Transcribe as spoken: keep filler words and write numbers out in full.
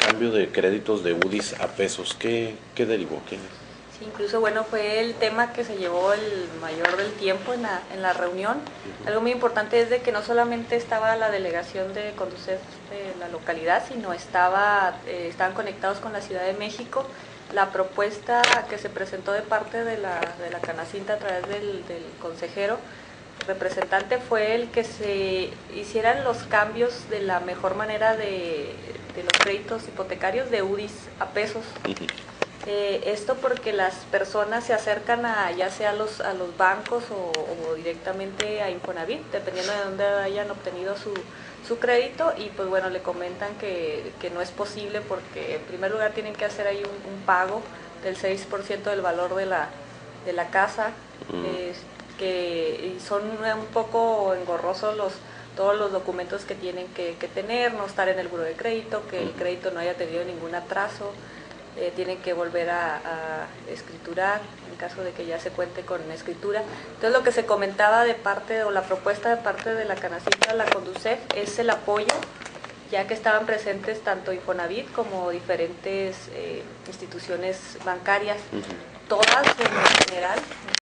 cambio de créditos de U D I S a pesos? ¿Qué, qué derivó? ¿Qué? Sí, incluso bueno, fue el tema que se llevó el mayor del tiempo en la, en la reunión. Uh-huh. Algo muy importante es de que no solamente estaba la delegación de Conducef de la localidad, sino estaba, eh, estaban conectados con la Ciudad de México. La propuesta que se presentó de parte de la, de la Canacinta a través del, del consejero representante fue el que se hicieran los cambios de la mejor manera de, de los créditos hipotecarios de U D I S a pesos. Uh-huh. Eh, esto porque las personas se acercan a ya sea a los, a los bancos o, o directamente a Infonavit, dependiendo de dónde hayan obtenido su, su crédito, y pues bueno, le comentan que, que no es posible porque en primer lugar tienen que hacer ahí un, un pago del seis por ciento del valor de la, de la casa, mm. eh, que son un poco engorrosos los todos los documentos que tienen que, que tener, no estar en el buro de crédito, que el crédito no haya tenido ningún atraso. Eh, tienen que volver a, a escriturar en caso de que ya se cuente con escritura. Entonces lo que se comentaba de parte o la propuesta de parte de la Canacinta, la Conducef, es el apoyo, ya que estaban presentes tanto Infonavit como diferentes eh, instituciones bancarias, uh-huh. Todas en general.